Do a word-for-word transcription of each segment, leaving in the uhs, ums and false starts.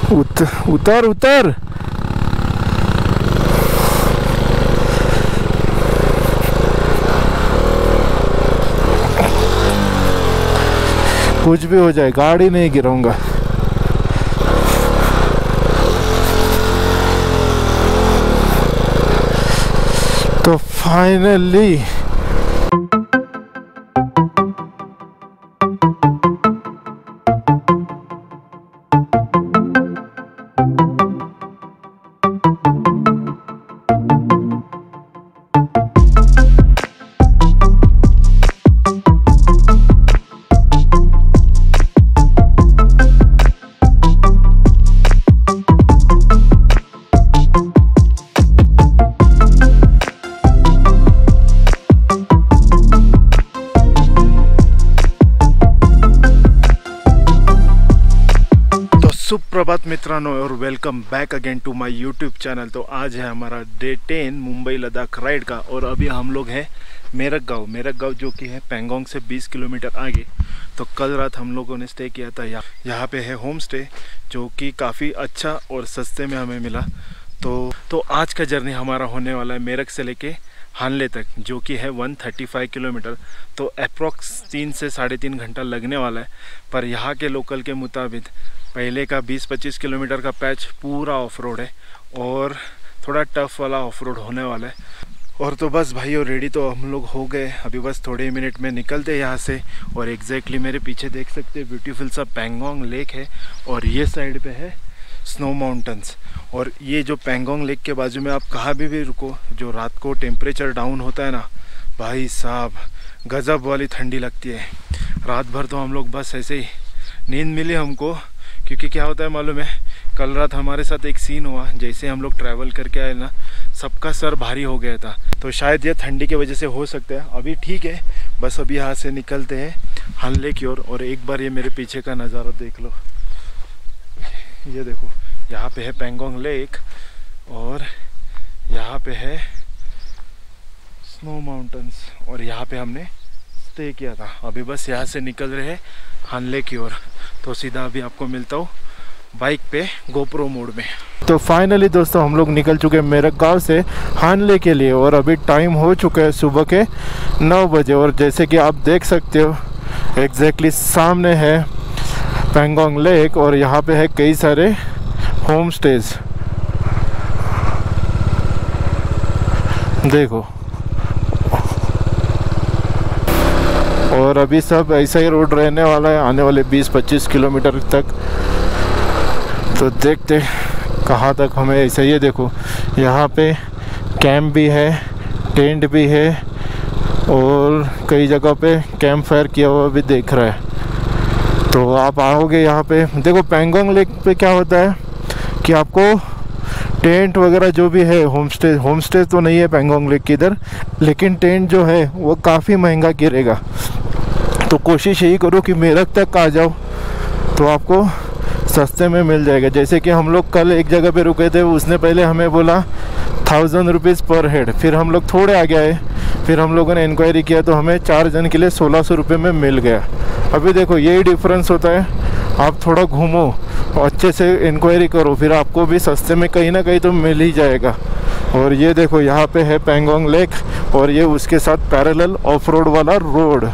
उत, उतर उतर कुछ भी हो जाए गाड़ी नहीं गिराऊंगा। तो फाइनली सुप्रभात मित्रांनो और welcome back again to my YouTube channel. तो आज है हमारा day ten Mumbai Ladakh ride का और अभी हम लोग हैं मेरठ गांव मेरठ गांव जो कि है पैंगोंग से बीस किलोमीटर आगे। तो कल रात हम लोगों ने स्टे किया था यहाँ यहाँ पे है होम स्टे जो कि काफ़ी अच्छा और सस्ते में हमें मिला। तो तो आज का जर्नी हमारा होने वाला है मेरठ से लेके हानले तक जो कि है एक सौ पैंतीस किलोमीटर। तो अप्रॉक्स तीन से साढ़े तीन घंटा लगने वाला है। पर यहाँ के लोकल के मुताबिक पहले का बीस पच्चीस किलोमीटर का पैच पूरा ऑफ रोड है और थोड़ा टफ वाला ऑफ रोड होने वाला है। और तो बस भाई और रेडी तो हम लोग हो गए, अभी बस थोड़े ही मिनट में निकलते हैं यहाँ से। और एग्जैक्टली मेरे पीछे देख सकते हैं ब्यूटीफुल सा पैंगोंग लेक है और ये साइड पे है स्नो माउंटेन्स। और ये जो पैंगोंग लेक के बाजू में आप कहाँ भी भी रुको, जो रात को टेम्परेचर डाउन होता है ना भाई साहब गजब वाली ठंडी लगती है। रात भर तो हम लोग बस ऐसे ही नींद मिली हमको, क्योंकि क्या होता है मालूम है, कल रात हमारे साथ एक सीन हुआ। जैसे हम लोग ट्रैवल करके आए ना सबका सर भारी हो गया था। तो शायद ये ठंडी की वजह से हो सकता है। अभी ठीक है, बस अभी यहाँ से निकलते हैं हानले की ओर। और एक बार ये मेरे पीछे का नज़ारा देख लो, ये देखो यहाँ पे है पैंगोंग लेक और यहाँ पे है स्नो माउंटेन्स और यहाँ पे हमने स्टे किया था। अभी बस यहाँ से निकल रहे हैं हानले की ओर। तो सीधा अभी आपको मिलता हूँ बाइक पे गोप्रो मोड में। तो फाइनली दोस्तों हम लोग निकल चुके हैं मेरठ गांव से हानले के लिए और अभी टाइम हो चुका है सुबह के नौ बजे। और जैसे कि आप देख सकते हो एग्जैक्टली सामने है पैंगोंग लेक और यहाँ पे है कई सारे होम स्टेज। देखो और अभी सब ऐसा ही रोड रहने वाला है आने वाले बीस पच्चीस किलोमीटर तक। तो देखते कहाँ तक हमें ऐसा ही। देखो यहाँ पे कैंप भी है, टेंट भी है और कई जगह पे कैंप फायर किया हुआ भी देख रहा है। तो आप आओगे यहाँ पे देखो पैंगोंग लेक पे क्या होता है कि आपको टेंट वगैरह जो भी है, होम स्टे होम स्टे तो नहीं है पैंगोंग लेक की इधर, लेकिन टेंट जो है वो काफ़ी महंगा गिरेगा। तो कोशिश यही करो कि मेरठ तक आ जाओ तो आपको सस्ते में मिल जाएगा। जैसे कि हम लोग कल एक जगह पे रुके थे, उसने पहले हमें बोला थाउजेंड रुपीज़ पर हेड। फिर हम लोग थोड़े आगे आए, फिर हम लोगों ने इंक्वायरी किया तो हमें चार जन के लिए सोलह सौ रुपये में मिल गया। अभी देखो यही डिफरेंस होता है, आप थोड़ा घूमो और अच्छे से इंक्वायरी करो, फिर आपको भी सस्ते में कहीं ना कहीं तो मिल ही जाएगा। और ये देखो यहाँ पे है पैंगोंग लेक और ये उसके साथ पैरेलल ऑफ रोड वाला रोड।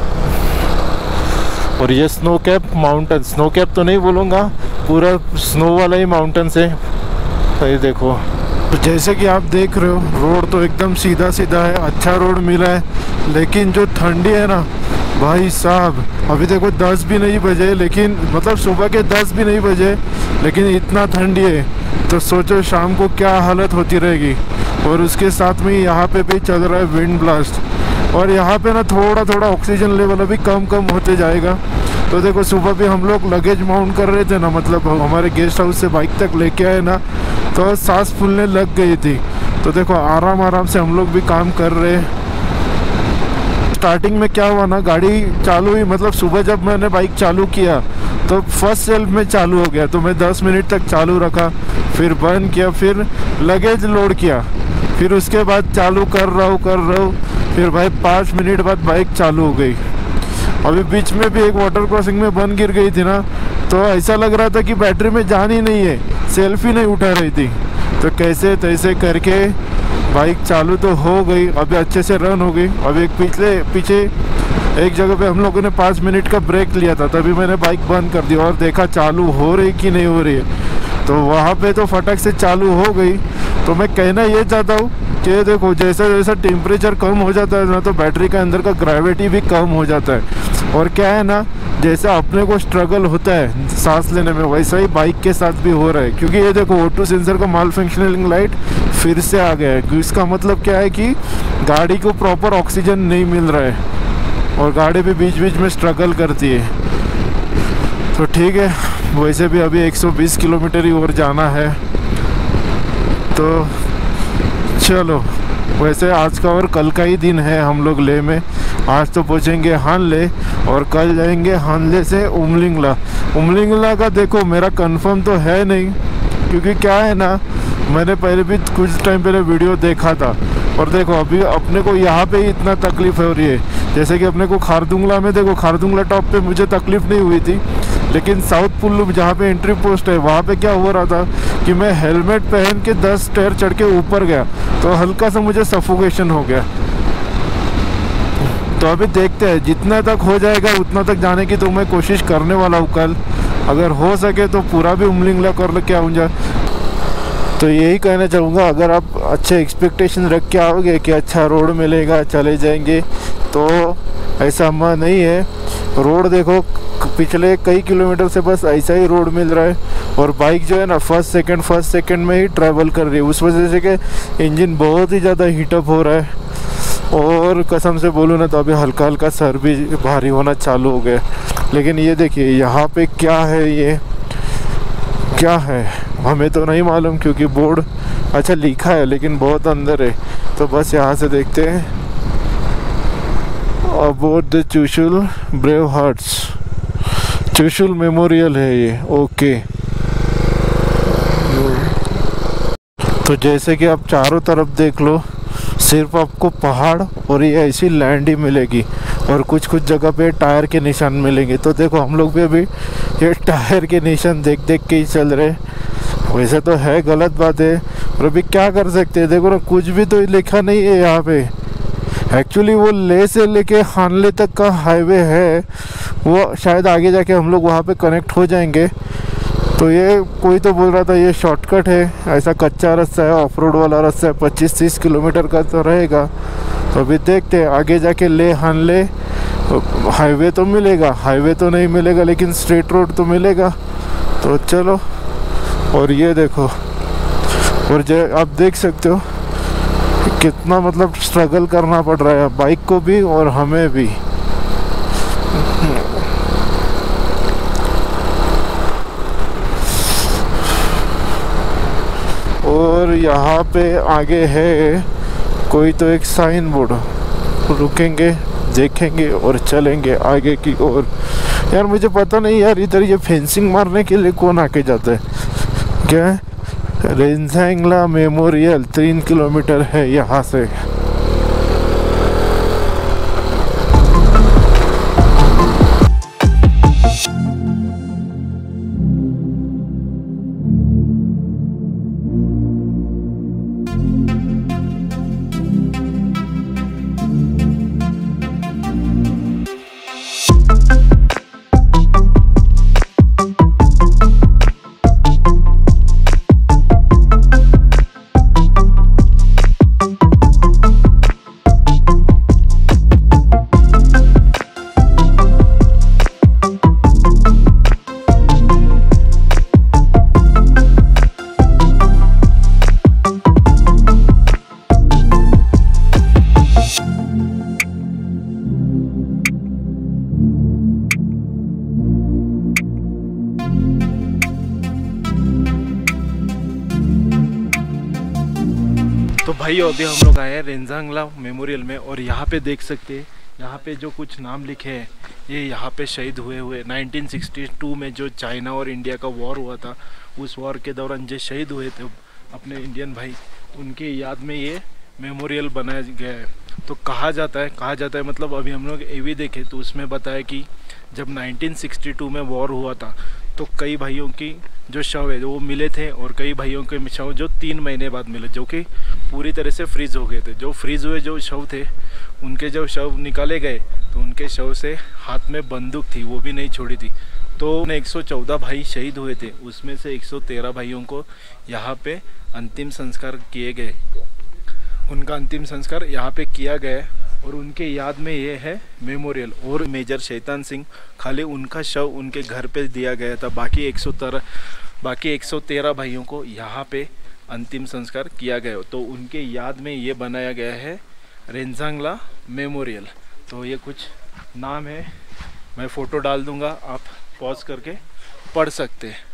और ये snow cap mountain, snow cap तो नहीं बोलूँगा, पूरा स्नो वाला ही माउंटेन्स है। तो ये देखो तो जैसे कि आप देख रहे हो रोड तो एकदम सीधा सीधा है, अच्छा रोड मिला है। लेकिन जो ठंडी है ना भाई साहब, अभी देखो दस भी नहीं बजे, लेकिन मतलब सुबह के दस भी नहीं बजे, लेकिन इतना ठंडी है। तो सोचो शाम को क्या हालत होती रहेगी। और उसके साथ में यहाँ पे भी चल रहा है विंड ब्लास्ट और यहाँ पे ना थोड़ा थोड़ा ऑक्सीजन लेवल अभी कम कम होते जाएगा। तो देखो सुबह भी हम लोग लगेज माउंट कर रहे थे ना, मतलब हमारे गेस्ट हाउस से बाइक तक लेके आए ना, तो सांस फूलने लग गई थी। तो देखो आराम आराम से हम लोग भी काम कर रहे हैं। स्टार्टिंग में क्या हुआ ना, गाड़ी चालू हुई, मतलब सुबह जब मैंने बाइक चालू किया तो फर्स्ट सेल्फ में चालू हो गया। तो मैं दस मिनट तक चालू रखा, फिर बंद किया, फिर लगेज लोड किया, फिर उसके बाद चालू कर रहा हूँ कर रहा हूँ फिर भाई पाँच मिनट बाद बाइक चालू हो गई। अभी बीच में भी एक वाटर क्रॉसिंग में बन गिर गई थी ना, तो ऐसा लग रहा था कि बैटरी में जान ही नहीं है, सेल्फी नहीं उठा रही थी। तो कैसे तैसे करके बाइक चालू तो हो गई, अभी अच्छे से रन हो गई। अभी एक पिछले पीछे एक जगह पे हम लोगों ने पाँच मिनट का ब्रेक लिया था, तभी मैंने बाइक बंद कर दी और देखा चालू हो रही कि नहीं हो रही है। तो वहाँ पे तो फटक से चालू हो गई। तो मैं कहना ये चाहता हूँ कि देखो जैसा जैसा टेम्परेचर कम हो जाता है ना, तो बैटरी का अंदर का ग्रेविटी भी कम हो जाता है। और क्या है ना, जैसा अपने को स्ट्रगल होता है सांस लेने में, वैसा ही बाइक के साथ भी हो रहा है। क्योंकि ये देखो ओ टू सेंसर का माल फंक्शनिंग लाइट फिर से आ गया है। इसका मतलब क्या है कि गाड़ी को प्रॉपर ऑक्सीजन नहीं मिल रहा है और गाड़ी भी बीच बीच में स्ट्रगल करती है। तो ठीक है, वैसे भी अभी एक सौ बीस किलोमीटर ही और जाना है, तो चलो। वैसे आज का और कल का ही दिन है हम लोग ले में। आज तो पहुँचेंगे हानले और कल जाएंगे हानले से उमलिंगला। उमलिंगला का देखो मेरा कंफर्म तो है नहीं, क्योंकि क्या है ना, मैंने पहले भी कुछ टाइम पहले वीडियो देखा था और देखो अभी अपने को यहाँ पे ही इतना तकलीफ हो रही है। जैसे कि अपने को खारदुंगला में देखो, खारदुंगला टॉप पे मुझे तकलीफ नहीं हुई थी, लेकिन साउथ पुल्लू जहाँ पे एंट्री पोस्ट है वहाँ पे क्या हो रहा था कि मैं हेलमेट पहन के दस स्टेयर चढ़ के ऊपर गया तो हल्का सा मुझे सफोकेशन हो गया। तो अभी देखते हैं, जितना तक हो जाएगा उतना तक जाने की तो मैं कोशिश करने वाला हूँ कल। अगर हो सके तो पूरा भी उमलिंगला कर ले के आऊँगा। तो यही कहना चाहूँगा, अगर आप अच्छे एक्सपेक्टेशन रख के आओगे कि अच्छा रोड मिलेगा चले जाएंगे, तो ऐसा मैं नहीं है। रोड देखो पिछले कई किलोमीटर से बस ऐसा ही रोड मिल रहा है और बाइक जो है ना फर्स्ट सेकंड फर्स्ट सेकंड में ही ट्रैवल कर रही है। उस वजह से कि इंजन बहुत ही ज़्यादा हीटअप हो रहा है और कसम से बोलूँ ना तो अभी हल्का हल्का सर भी भारी होना चालू हो गया। लेकिन ये देखिए यहाँ पे क्या है, ये क्या है हमें तो नहीं मालूम, क्योंकि बोर्ड अच्छा लिखा है लेकिन बहुत अंदर है। तो बस यहाँ से देखते हैं। About the Chushul brave hearts, Chushul memorial है ये। ओके, तो जैसे कि आप चारों तरफ देख लो, सिर्फ आपको पहाड़ और ये ऐसी लैंड ही मिलेगी और कुछ कुछ जगह पे टायर के निशान मिलेंगे। तो देखो हम लोग भी अभी ये टायर के निशान देख देख के ही चल रहे। वैसे तो है गलत बात है, और अभी क्या कर सकते हैं। देखो ना, कुछ भी तो लिखा नहीं है यहाँ पे। एक्चुअली वो ले से लेके हानले तक का हाईवे है, वो शायद आगे जाके हम लोग वहाँ पे कनेक्ट हो जाएंगे। तो ये कोई तो बोल रहा था ये शॉर्टकट है, ऐसा कच्चा रास्ता है, ऑफ रोड वाला रास्ता है, पच्चीस तीस किलोमीटर का तो रहेगा। तो अभी देखते हैं आगे जाके ले हानले हाईवे तो मिलेगा, हाईवे तो नहीं मिलेगा लेकिन स्ट्रेट रोड तो मिलेगा। तो चलो, और ये देखो, और जो आप देख सकते हो कितना मतलब स्ट्रगल करना पड़ रहा है बाइक को भी और हमें भी। और यहाँ पे आगे है कोई तो एक साइन बोर्ड, रुकेंगे देखेंगे और चलेंगे आगे की ओर। यार मुझे पता नहीं यार, इधर ये फेंसिंग मारने के लिए कौन आके जाता है क्या? रेंजांगला मेमोरियल तीन किलोमीटर है यहाँ से। तो भाई अभी हम लोग आए हैं रेंजांगला मेमोरियल में, और यहाँ पे देख सकते हैं, यहाँ पे जो कुछ नाम लिखे हैं ये यहाँ पे शहीद हुए हुए नाइनटीन सिक्सटी टू में जो चाइना और इंडिया का वॉर हुआ था, उस वॉर के दौरान जो शहीद हुए थे अपने इंडियन भाई, उनके याद में ये मेमोरियल बनाया गया है। तो कहा जाता है कहा जाता है मतलब अभी हम लोग एवी देखे तो उसमें बताया कि जब नाइनटीन सिक्सटी टू में वॉर हुआ था तो कई भाइयों की जो शव है वो मिले थे, और कई भाइयों के शव जो तीन महीने बाद मिले, जो कि पूरी तरह से फ्रीज हो गए थे। जो फ्रीज हुए जो शव थे उनके जब शव निकाले गए तो उनके शव से हाथ में बंदूक थी, वो भी नहीं छोड़ी थी। तो एक सौ चौदह भाई शहीद हुए थे, उसमें से एक सौ तेरह भाइयों को यहाँ पे अंतिम संस्कार किए गए। उनका अंतिम संस्कार यहाँ पे किया गया और उनके याद में ये है मेमोरियल। और मेजर शैतान सिंह खाली उनका शव उनके घर पे दिया गया था, बाकी एक सौ तेरह बाकी एक सौ तेरह भाइयों को यहाँ पे अंतिम संस्कार किया गया। तो उनके याद में ये बनाया गया है रेंजांगला मेमोरियल। तो ये कुछ नाम है, मैं फ़ोटो डाल दूँगा, आप पॉज करके पढ़ सकते हैं।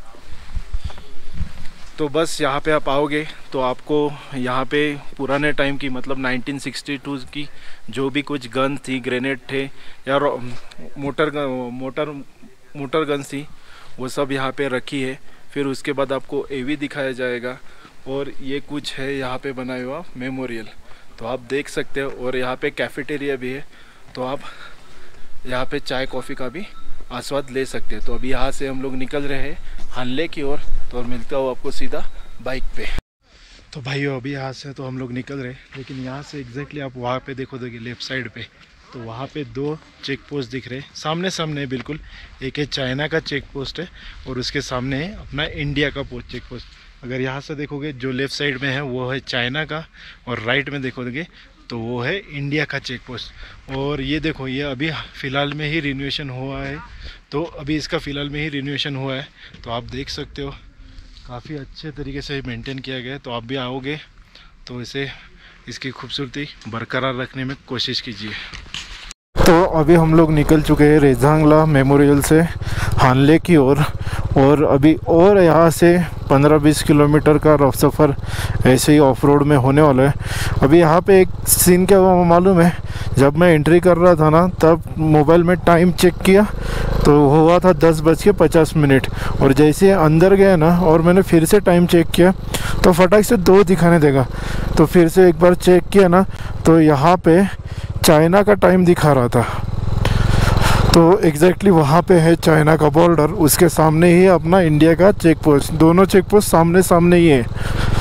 तो बस यहाँ पे आप आओगे तो आपको यहाँ पे पुराने टाइम की मतलब नाइनटीन सिक्सटी टू की जो भी कुछ गन थी, ग्रेनेड थे या मोटर मोटर मोटर गन थी, वो सब यहाँ पे रखी है। फिर उसके बाद आपको एवी दिखाया जाएगा और ये कुछ है यहाँ पे बनाया हुआ मेमोरियल, तो आप देख सकते हो। और यहाँ पे कैफेटेरिया भी है, तो आप यहाँ पे चाय कॉफ़ी का भी आस्वाद ले सकते हैं। तो अभी यहाँ से हम लोग निकल रहे हैं हानले की ओर, तो मिलता हूँ आपको सीधा बाइक पे। तो भाइयों अभी यहाँ से तो हम लोग निकल रहे हैं, लेकिन यहाँ से एग्जैक्टली आप वहाँ पे देखो देखिए लेफ्ट साइड पे, तो वहाँ पे दो चेक पोस्ट दिख रहे हैं सामने सामने बिल्कुल। एक है चाइना का चेक पोस्ट है और उसके सामने है अपना इंडिया का पोस्ट चेक पोस्ट। अगर यहाँ से देखोगे जो लेफ्ट साइड में है वो है चाइना का, और राइट में देखोगे तो वो है इंडिया का चेक पोस्ट। और ये देखो ये अभी फ़िलहाल में ही रिन्यूएशन हुआ है, तो अभी इसका फ़िलहाल में ही रिन्यूएशन हुआ है, तो आप देख सकते हो काफ़ी अच्छे तरीके से मेंटेन किया गया है। तो आप भी आओगे तो इसे इसकी खूबसूरती बरकरार रखने में कोशिश कीजिए। तो अभी हम लोग निकल चुके हैं रेंजांगला मेमोरियल से हानले की ओर, और, और अभी और यहाँ से पंद्रह बीस किलोमीटर का रफ सफ़र ऐसे ही ऑफ रोड में होने वाला है। अभी यहाँ पे एक सीन क्या हुआ मालूम है, जब मैं एंट्री कर रहा था ना तब मोबाइल में टाइम चेक किया तो हुआ था दस बज के पचास मिनट, और जैसे अंदर गया ना और मैंने फिर से टाइम चेक किया तो फटाक से दो दिखाने देगा। तो फिर से एक बार चेक किया ना तो यहाँ पे चाइना का टाइम दिखा रहा था। तो एग्जैक्टली वहाँ पे है चाइना का बॉर्डर, उसके सामने ही अपना इंडिया का चेक पोस्ट, दोनों चेक पोस्ट सामने सामने ही है।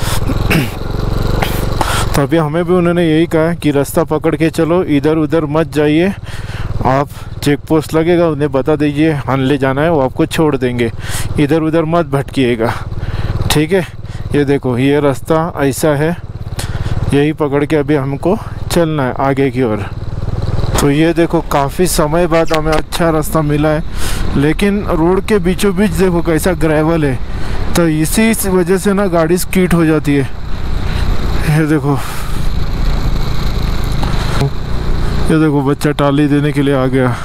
तो अभी हमें भी उन्होंने यही कहा कि रास्ता पकड़ के चलो, इधर उधर मत जाइए, आप चेक पोस्ट लगेगा उन्हें बता दीजिए हानले जाना है, वो आपको छोड़ देंगे, इधर उधर मत भटकिएगा, ठीक है। ये देखो ये रास्ता ऐसा है, यही पकड़ के अभी हमको चलना है आगे की ओर। तो ये देखो काफ़ी समय बाद हमें अच्छा रास्ता मिला है, लेकिन रोड के बीचों बीच देखो कैसा ग्रेवल है, तो इसी वजह से ना गाड़ी स्कीड हो जाती है। ये देखो ये देखो बच्चा टाली देने के लिए आ गया।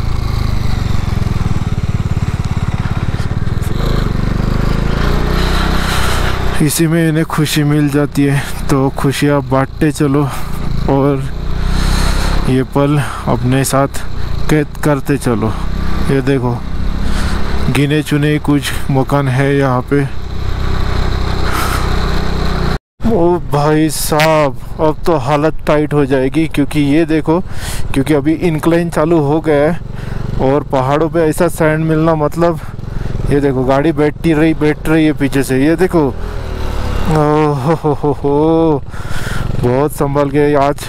इसी में इन्हें खुशी मिल जाती है, तो खुशियाँ बांटते चलो और ये पल अपने साथ कैद करते चलो। ये देखो गिने चुने कुछ मकान है यहाँ पे। ओ भाई साहब अब तो हालत टाइट हो जाएगी, क्योंकि ये देखो क्योंकि अभी इंक्लाइन चालू हो गया है और पहाड़ों पे ऐसा सैंड मिलना मतलब ये देखो गाड़ी बैठती रही बैठ रही है पीछे से। ये देखो ओह हो हो हो बहुत संभल गए आज।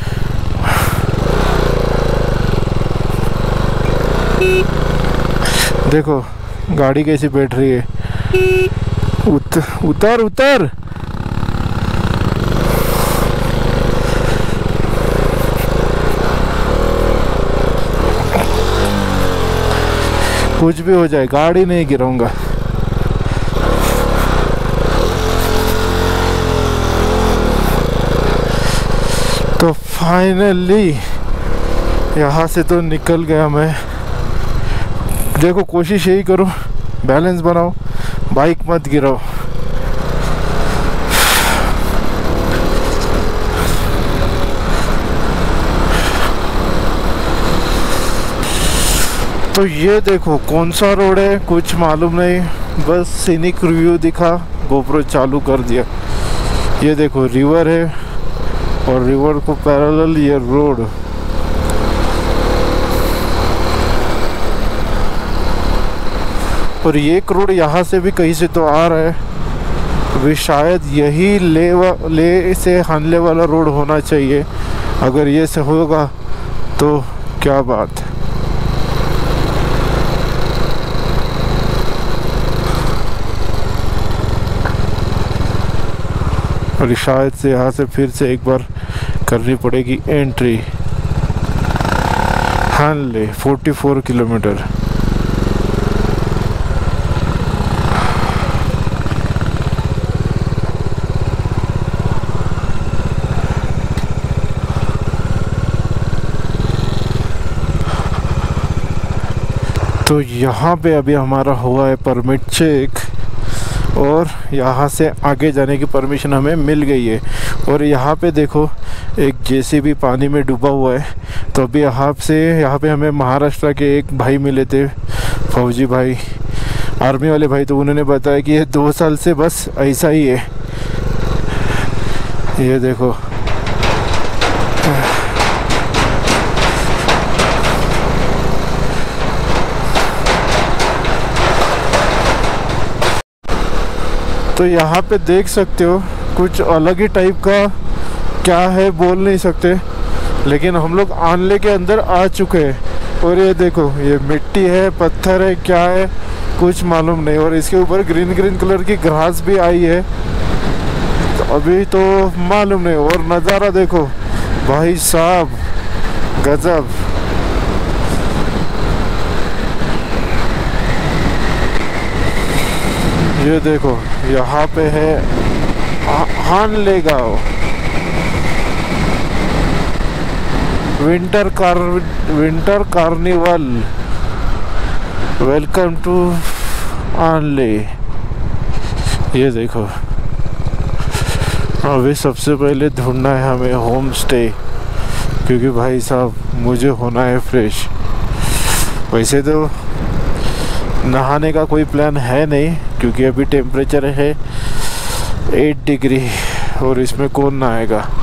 देखो गाड़ी कैसी बैठ रही है, उत, उतर उतर कुछ भी हो जाए गाड़ी नहीं गिराऊंगा। तो फाइनली यहाँ से तो निकल गया मैं। देखो कोशिश यही करो बैलेंस बनाओ, बाइक मत गिराओ। तो ये देखो कौन सा रोड है कुछ मालूम नहीं, बस सीनिक रिव्यू दिखा, गोप्रो चालू कर दिया। ये देखो रिवर है और रिवर को पैरेलल ये रोड। और ये एक रोड यहाँ से भी कहीं से तो आ रहा है, अभी शायद यही ले ले से हानले वाला रोड होना चाहिए। अगर ये से होगा तो क्या बात है। और शायद से यहाँ से फिर से एक बार करनी पड़ेगी एंट्री। हानले चौवालीस किलोमीटर। तो यहाँ पे अभी हमारा हुआ है परमिट चेक और यहाँ से आगे जाने की परमिशन हमें मिल गई है। और यहाँ पे देखो एक जेसीबी पानी में डूबा हुआ है। तो अभी यहाँ से यहाँ पे हमें महाराष्ट्र के एक भाई मिले थे, फौजी भाई, आर्मी वाले भाई। तो उन्होंने बताया कि ये दो साल से बस ऐसा ही है। ये देखो तो यहाँ पे देख सकते हो कुछ अलग ही टाइप का क्या है बोल नहीं सकते, लेकिन हम लोग आनले के अंदर आ चुके हैं। और ये देखो ये मिट्टी है, पत्थर है, क्या है कुछ मालूम नहीं। और इसके ऊपर ग्रीन ग्रीन कलर की घास भी आई है, तो अभी तो मालूम नहीं। और नज़ारा देखो भाई साहब, गजब। ये देखो यहाँ पे है हानले गाँव, winter car winter carnival. Welcome to Hanle. ये देखो अभी सबसे पहले ढूंढना है हमें होम स्टे, क्योंकि भाई साहब मुझे होना है फ्रेश। वैसे तो नहाने का कोई प्लान है नहीं, क्योंकि अभी टेम्परेचर है एट डिग्री और इसमें कौन नहाएगा।